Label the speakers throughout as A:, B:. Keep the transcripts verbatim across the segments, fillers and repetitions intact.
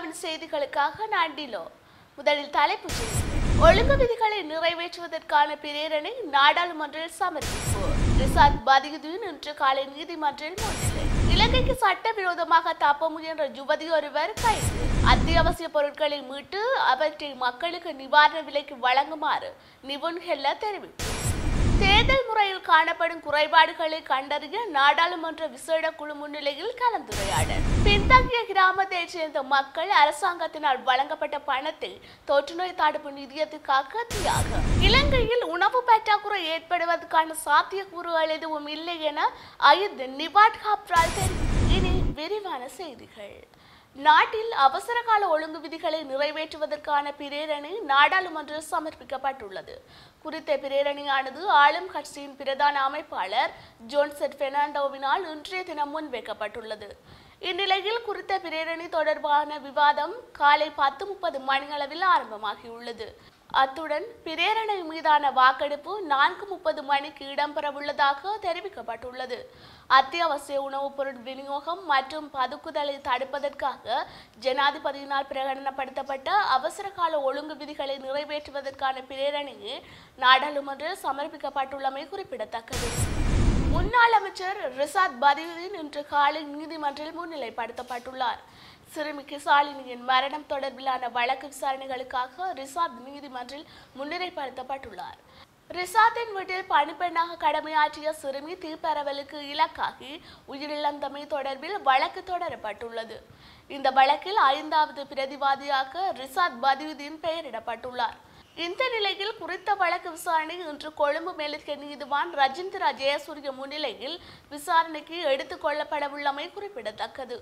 A: இந்தியாவின் செய்திகளுக்காக நாண்டிலோ. முதலில் தலைப்புச் செய்திகள். ஒழுங்கு விதிகளை நிறைவேற்றுவதற்கான பிரேரணை நாடாளுமன்றில் சமர்ப்பிப்பு. ரிஷாத் பதியுதீன் இன்று காலை நீதிமன்றில் முன்னிலை. இலங்கைக்கு சட்டவிரோதமாக தப்ப முயன்ற யுவதி ஒருவர் கைது. அத்தியாவசிய பொருட்களை மீட்டு அவற்றை மக்களுக்கு நிவாரண விலைக்கு வழங்குமாறு நிவுன்ஹெல்லா தெரிவிப்பு. தேர்தல் முறையில் காணப்படும் குறைபாடுகளை கண்டறிய நாடாளுமன்ற விசேட குழு முன்னிலையில் கலந்துரையாடல். பின்தங்கிய கிராமத்தைச் சேர்ந்த மக்கள் அரசாங்கத்தினால் வழங்கப்பட்ட பணத்தை தொற்றுநோய் தடுப்பு நிதியத்துக்காக தியாகம். இலங்கையில் உணவு பற்றாக்குறை ஏற்படுவதற்கான சாத்தியக்கூறுகள் எதுவும் இல்லை என அஜித் நிவாட் கப்ரால் தெரிவித்தார். இனி விரிவான செய்திகள். நாட்டில் அவசர கால ஒழுங்கு விதிகளை நிறைவேற்றுவதற்கான பிரேரணை நாடாளுமன்றில் சமர்ப்பிக்கப்பட்டுள்ளது. குறித்த பிரேரணையானது ஆளும் கட்சியின் பிரதான அமைப்பாளர் ஜோன்சன் பெர்னாண்டோவினால் இன்றைய தினம் முன்வைக்கப்பட்டுள்ளது. இந்நிலையில் குறித்த பிரேரணை தொடர்பான விவாதம் காலை பத்து முப்பது மணியளவில் ஆரம்பமாகியுள்ளது. அத்துடன் பிரேரணை மீதான வாக்கெடுப்பு நான்கு முப்பது மணிக்கு இடம்பெறவுள்ளதாக தெரிவிக்கப்பட்டுள்ளது. அத்தியாவசிய உணவுப் பொருள் விநியோகம் மற்றும் பதுக்குதலை தடுப்பதற்காக ஜனாதிபதியினால் பிரகடனப்படுத்தப்பட்ட அவசர கால ஒழுங்கு விதிகளை நிறைவேற்றுவதற்கான பிரேரணையே நாடாளுமன்றில் சமர்ப்பிக்கப்பட்டுள்ளமை குறிப்பிடத்தக்கது. முன்னாள் அமைச்சர் ரிஷாத் பதியுதீன் இன்று காலை நீதிமன்றில் முன்னிலைப்படுத்தப்பட்டுள்ளார். சிறுமி கிசாலினியின் மரணம் தொடர்பிலான வழக்கு விசாரணைகளுக்காக ரிஷாத் நீதிமன்றில் முன்னிலைப்படுத்தப்பட்டுள்ளார். ரிஷாத்தின் வீட்டில் பணிப்பெண்ணாக கடமையாற்றிய சிறுமி தீப்பரவலுக்கு இலக்காகி உயிரிழந்தமை தொடர்பில் வழக்கு தொடரப்பட்டுள்ளது. இந்த வழக்கில் ஐந்தாவது பிரதிவாதியாக ரிஷாத் பதியுதீன் பெயரிடப்பட்டுள்ளார். இந்த நிலையில் குறித்த வழக்கு விசாரணை இன்று கொழும்பு மேலதிக நீதிவான் ரஜிந்திரா ஜெயசூரிய முன்னிலையில் விசாரணைக்கு எடுத்துக் கொள்ளப்படவுள்ளமை குறிப்பிடத்தக்கது.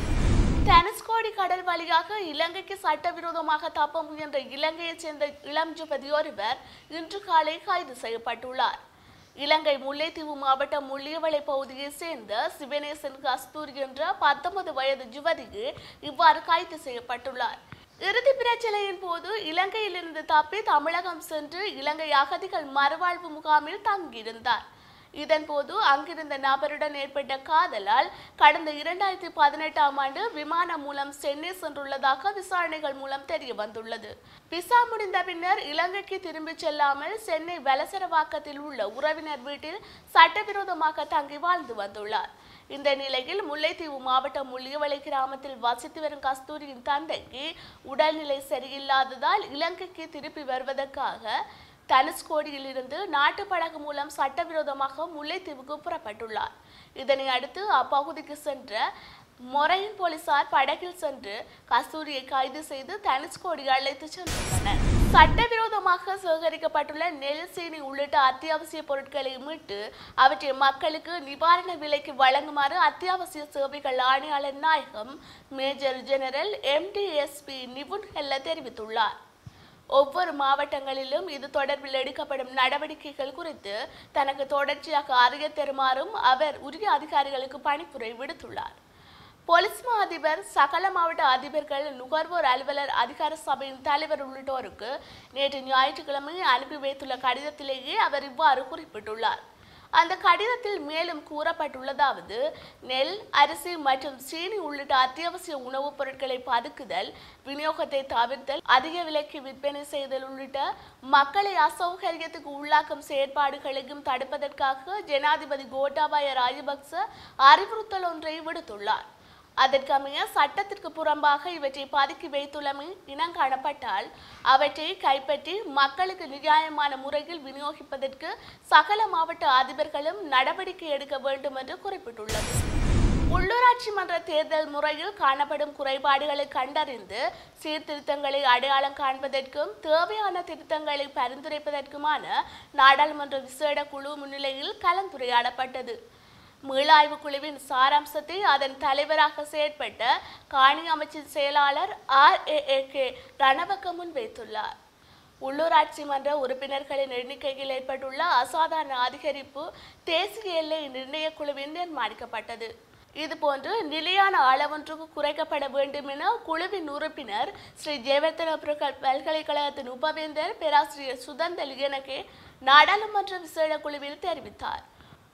A: தனுஷ்கோடி கடல் வழியாக இலங்கைக்கு சட்டவிரோதமாக தப்ப முயன்ற இலங்கையைச் சேர்ந்த இளம் யுவதி ஒருவர் இன்று காலை கைது செய்யப்பட்டுள்ளார். இலங்கை முல்லைத்தீவு மாவட்டம் முள்ளியவளை பகுதியைச் சேர்ந்த சிவனேசன் கஸ்தூரி என்ற பத்தொன்பது வயது யுவதிக்கு இவ்வாறு கைது செய்யப்பட்டுள்ளார். இறுதி பிரச்சனையின் போது இலங்கையிலிருந்து தப்பி தமிழகம் சென்று இலங்கை அகதிகள் மறுவாழ்வு முகாமில் தங்கியிருந்தார். இதன்போது அங்கிருந்த நபருடன் ஏற்பட்ட காதலால் கடந்த இரண்டாயிரத்தி பதினெட்டாம் ஆண்டு விமானம் மூலம் சென்னை சென்றுள்ளதாக விசாரணைகள் மூலம் தெரிய வந்துள்ளது. விசா முடிந்த பின்னர் இலங்கைக்கு திரும்பிச் செல்லாமல் சென்னை வலசரவாக்கத்தில் உள்ள உறவினர் வீட்டில் சட்டவிரோதமாக தங்கி வாழ்ந்து வந்துள்ளார். இந்த நிலையில் முல்லைத்தீவு மாவட்டம் முள்ளியவளை கிராமத்தில் வசித்து வரும் கஸ்தூரியின் தந்தைக்கு உடல்நிலை சரியில்லாததால் இலங்கைக்கு திருப்பி வருவதற்காக தனுஷ்கோடியில் இருந்து நாட்டு படகு மூலம் சட்டவிரோதமாக முல்லைத்தீவுக்கு புறப்பட்டுள்ளார். இதனை அடுத்து அப்பகுதிக்கு சென்ற மொரையின் போலீசார் படகில் சென்று கஸ்தூரியை கைது செய்து தனுஷ்கோடி அழைத்து சென்றுள்ளனர். சட்டவிரோதமாக சேகரிக்கப்பட்டுள்ள நெல், சீனி உள்ளிட்ட அத்தியாவசிய பொருட்களை மீட்டு அவற்றை மக்களுக்கு நிவாரண விலைக்கு வழங்குமாறு அத்தியாவசிய சேவைகள் ஆணையாளர் நாயகம் major general M D S P Niwunhella தெரிவித்துள்ளார். ஒவ்வொரு மாவட்டங்களிலும் இது தொடர்பில் எடுக்கப்படும் நடவடிக்கைகள் குறித்து தனக்கு தொடர்ச்சியாக அறிய தருமாறும் அவர் உரிய அதிகாரிகளுக்கு பணிப்புரை விடுத்துள்ளார். போலீஸ் மா அதிபர், சகல மாவட்ட அதிபர்கள், நுகர்வோர் அலுவலர் அதிகார சபையின் தலைவர் உள்ளிட்டோருக்கு நேற்று ஞாயிற்றுக்கிழமை அனுப்பி வைத்துள்ள கடிதத்திலேயே அவர் இவ்வாறு குறிப்பிட்டுள்ளார். அந்த கடிதத்தில் மேலும் கூறப்பட்டுள்ளதாவது: நெல், அரிசி மற்றும் சீனி உள்ளிட்ட அத்தியாவசிய உணவுப் பொருட்களை பதுக்குதல், விநியோகத்தை தவிர்த்தல், அதிக விலைக்கு விற்பனை செய்தல் உள்ளிட்ட மக்களை அசௌகரியத்துக்கு உள்ளாக்கும் செயற்பாடுகளையும் தடுப்பதற்காக ஜனாதிபதி கோட்டாபய ராஜபக்ச அறிவுறுத்தல் ஒன்றை விடுத்துள்ளார். அதற்கமைய சட்டத்திற்கு புறம்பாக இவற்றை பதுக்கி வைத்துள்ளமை இனங்காணப்பட்டால் அவற்றை கைப்பற்றி மக்களுக்கு நியாயமான முறையில் விநியோகிப்பதற்கு சகல மாவட்ட அதிபர்களும் நடவடிக்கை எடுக்க வேண்டும் என்று குறிப்பிட்டுள்ளது. உள்ளூராட்சி மன்ற தேர்தல் முறையில் காணப்படும் குறைபாடுகளை கண்டறிந்து சீர்திருத்தங்களை அடையாளம் காண்பதற்கும் தேவையான திருத்தங்களை பரிந்துரைப்பதற்குமான நாடாளுமன்ற விசேட குழு முன்னிலையில் கலந்துரையாடப்பட்டது. மீளாய்வு குழுவின் சாராம்சத்தை அதன் தலைவராக செயற்பட்ட காணி அமைச்சின் செயலாளர் R A A K Ranawaka முன்வைத்துள்ளார். உள்ளூராட்சி மன்ற உறுப்பினர்களின் எண்ணிக்கையில் ஏற்பட்டுள்ள அசாதாரண அதிகரிப்பு தேசிய எல்லை நிர்ணய குழுவின் தீர்மானிக்கப்பட்டது. இதுபோன்று நிலையான அளவொன்றுக்கு குறைக்கப்பட வேண்டும் என குழுவின் உறுப்பினர் ஸ்ரீ ஜெயவர்தன பல்கலைக்கழகத்தின் உபவேந்தர் பேராசிரியர் சுதந்தல் எனக்கே நாடாளுமன்ற விசேட குழுவில் தெரிவித்தார்.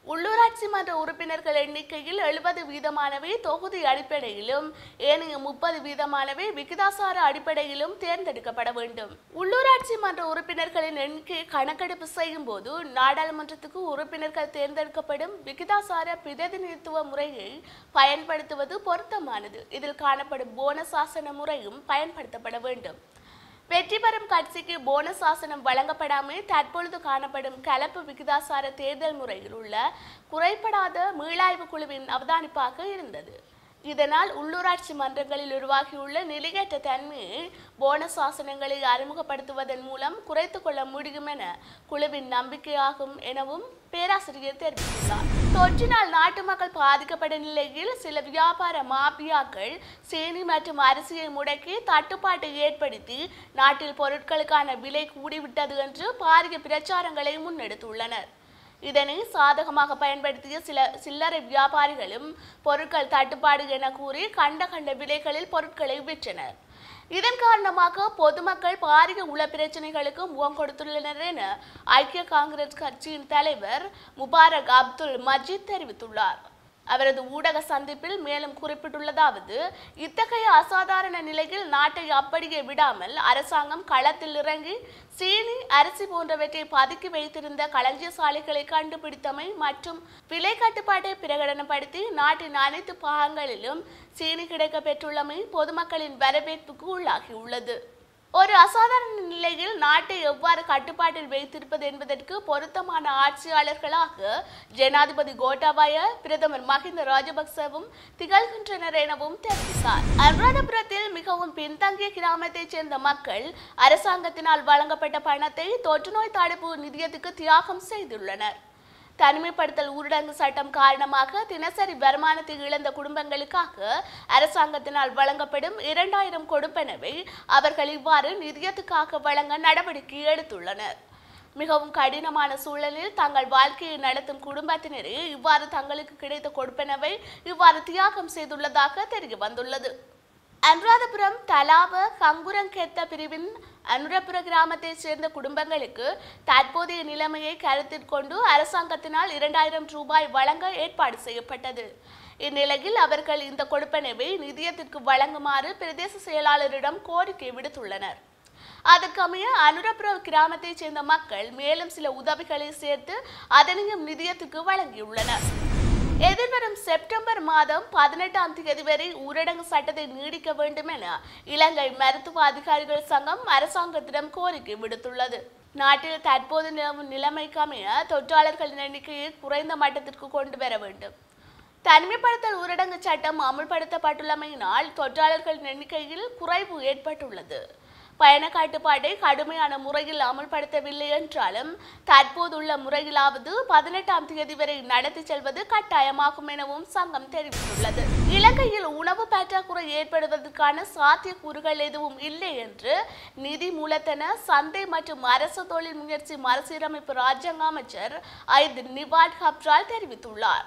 A: உள்ளூராட்சி மன்ற உறுப்பினர்கள் எண்ணிக்கையில் எழுபது வீதமானவை தொகுதி அடிப்படையிலும் ஏனைய முப்பது வீதமானவை விகிதாசார அடிப்படையிலும் தேர்ந்தெடுக்கப்பட வேண்டும். உள்ளூராட்சி மன்ற உறுப்பினர்களின் எண்ணிக்கையை கணக்கெடுப்பு செய்யும் போது நாடாளுமன்றத்துக்கு உறுப்பினர்கள் தேர்ந்தெடுக்கப்படும் விகிதாசார பிரதிநிதித்துவ முறையை பயன்படுத்துவது பொருத்தமானது. இதில் காணப்படும் போனஸ் ஆசன முறையும் பயன்படுத்தப்பட வேண்டும். வெற்றி பெறும் கட்சிக்கு போனஸ் ஆசனம் வழங்கப்படாமல் தற்பொழுது காணப்படும் கலப்பு விகிதாசார தேர்தல் முறையில் உள்ள குறைபடாத மீளாய்வு குழுவின் அவதானிப்பாக இருந்தது. இதனால் உள்ளூராட்சி மன்றங்களில் உருவாகியுள்ள நிலையற்ற தன்மையை போனஸ் ஆசனங்களை அறிமுகப்படுத்துவதன் மூலம் குறைத்துக் கொள்ள முடியும் என குழுவின் நம்பிக்கையாகும் எனவும் பேராசிரியர் தெரிவித்துள்ளார். தொற்றினால் நாட்டு மக்கள் பாதிக்கப்பட்ட நிலையில் சில வியாபார மாபியாக்கள் சீனி மற்றும் அரிசியை முடக்கி தட்டுப்பாட்டை ஏற்படுத்தி நாட்டில் பொருட்களுக்கான விலை கூடிவிட்டது என்று பாரிய பிரச்சாரங்களை முன்னெடுத்துள்ளனர். இதனை சாதகமாக பயன்படுத்திய சில சில்லறை வியாபாரிகளும் பொருட்கள் தட்டுப்பாடு என கூறி கண்ட கண்ட விலைகளில் பொருட்களை விற்றனர். இதன் காரணமாக பொதுமக்கள் பாரிய உள பிரச்சனைகளுக்கு முகம் கொடுத்துள்ளனர் என ஐக்கிய காங்கிரஸ் கட்சியின் தலைவர் முபாரக் அப்துல் மஜீத் தெரிவித்துள்ளார். அவரது ஊடக சந்திப்பில் மேலும் குறிப்பிட்டுள்ளதாவது, இத்தகைய அசாதாரண நிலையில் நாட்டை அப்படியே விடாமல் அரசாங்கம் களத்தில் இறங்கி சீனி அரிசி போன்றவற்றை பதுக்கி வைத்திருந்த களஞ்சிய சாலைகளை கண்டுபிடித்தமை மற்றும் விலை கட்டுப்பாட்டை பிரகடனப்படுத்தி நாட்டின் அனைத்து பாகங்களிலும் சீனி கிடைக்க பெற்றுள்ளமை பொதுமக்களின் வரவேற்புக்கு உள்ளாகியுள்ளது. ஒரு அசாதாரண நிலையில் நாட்டை எவ்வாறு கட்டுப்பாட்டில் வைத்திருப்பது என்பதற்கு பொருத்தமான ஆட்சியாளர்களாக ஜனாதிபதி கோட்டாபய, பிரதமர் மஹிந்த ராஜபக்சவும் திகழ்கின்றனர் எனவும் தெரிவித்தார். அனுராதபுரத்தில் மிகவும் பின்தங்கிய கிராமத்தைச் சேர்ந்த மக்கள் அரசாங்கத்தினால் வழங்கப்பட்ட பணத்தை தொற்று நோய் தடுப்பு நிதியத்துக்கு தியாகம் செய்துள்ளனர். தனிமைப்படுத்தல் ஊரடங்கு சட்டம் காரணமாக தினசரி வருமானத்தை இழந்த குடும்பங்களுக்காக அரசாங்கத்தினால் வழங்கப்படும் இரண்டாயிரம் கொடுப்பனவை அவர்கள் இவ்வாறு நிதியத்துக்காக வழங்க நடவடிக்கை எடுத்துள்ளனர். மிகவும் கடினமான சூழலில் தங்கள் வாழ்க்கையை நடத்தும் குடும்பத்தினரே இவ்வாறு தங்களுக்கு கிடைத்த கொடுப்பனவை இவ்வாறு தியாகம் செய்துள்ளதாக தெரிய வந்துள்ளது. அனுராதபுரம் தலாவ கங்குரங்கெத்த பிரிவின் அனுரபுர கிராமத்தை சேர்ந்த குடும்பங்களுக்கு தற்போதைய நிலைமையை கருத்தில் கொண்டு அரசாங்கத்தினால் இரண்டாயிரம் ரூபாய் வழங்க ஏற்பாடு செய்யப்பட்டது. இந்நிலையில் அவர்கள் இந்த கொடுப்பனவை நிதியத்திற்கு வழங்குமாறு பிரதேச செயலாளரிடம் கோரிக்கை விடுத்துள்ளனர். அதற்கமைய அனுரபுர கிராமத்தை சேர்ந்த மக்கள் மேலும் சில உதவிகளை சேர்த்து அதனையும் நிதியத்துக்கு வழங்கியுள்ளனர். எதிர்வரும் செப்டம்பர் மாதம் பதினெட்டாம் தேதி வரை ஊரடங்கு சட்டத்தை நீடிக்க வேண்டும் என இலங்கை மருத்துவ அதிகாரிகள் சங்கம் அரசாங்கத்திடம் கோரிக்கை விடுத்துள்ளது. நாட்டில் தற்போது நிலவும் நிலைமைக்கமைய தொற்றாளர்களின் எண்ணிக்கையை குறைந்த மட்டத்திற்கு கொண்டு வர வேண்டும். தனிமைப்படுத்தல் ஊரடங்கு சட்டம் அமுல்படுத்தப்பட்டுள்ளமையினால் தொற்றாளர்களின் எண்ணிக்கையில் குறைவு ஏற்பட்டுள்ளது. பயண கட்டுப்பாட்டை கடுமையான முறையில் அமல்படுத்தவில்லை என்றாலும் தற்போதுள்ள முறையிலாவது பதினெட்டாம் தேதி வரை நடத்தி செல்வது கட்டாயமாகும் எனவும் சங்கம் தெரிவித்துள்ளது. இலங்கையில் உணவு பற்றாக்குறை ஏற்படுவதற்கான சாத்தியக்கூறுகள் எதுவும் இல்லை என்று நிதி மூலதன சந்தை மற்றும் அரசு தொழில் முயற்சி மறுசீரமைப்பு ராஜாங்க அமைச்சர் அஜித் நிவாட் கப்ரால் தெரிவித்துள்ளார்.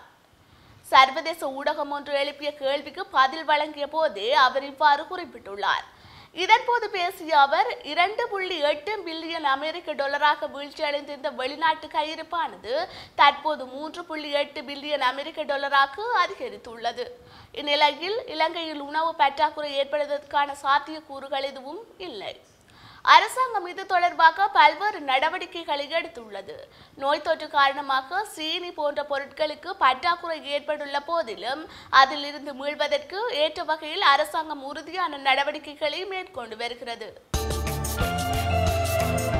A: சர்வதேச ஊடகம் ஒன்று எழுப்பிய கேள்விக்கு பதில் வழங்கிய போதே அவர் இவ்வாறு குறிப்பிட்டுள்ளார். இதன்போது பேசிய அவர் இரண்டு புள்ளி எட்டு பில்லியன் அமெரிக்க டாலராக வீழ்ச்சியடைந்திருந்த வெளிநாட்டு கையிருப்பானது தற்போது மூன்று புள்ளி எட்டு பில்லியன் அமெரிக்க டாலராக அதிகரித்துள்ளது. இந்நிலையில் இலங்கையில் உணவு பற்றாக்குறை ஏற்படுவதற்கான சாத்தியக்கூறுகள் எதுவும் இல்லை. அரசாங்கம் இது தொடர்பாக பல்வேறு நடவடிக்கைகளை எடுத்துள்ளது. நோய் தொற்று காரணமாக சீனி போன்ற பொருட்களுக்கு பற்றாக்குறை ஏற்பட்டுள்ள போதிலும் அதிலிருந்து மீள்வதற்கு ஏற்ற வகையில் அரசாங்கம் உறுதியான நடவடிக்கைகளை மேற்கொண்டு வருகிறது.